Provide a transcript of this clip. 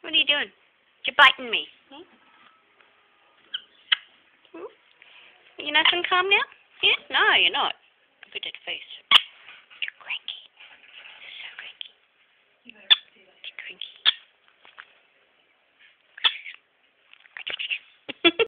What are you doing? You're biting me. Hmm? Hmm? Are you nice and calm now? Yeah? No, you're not. Look at that face.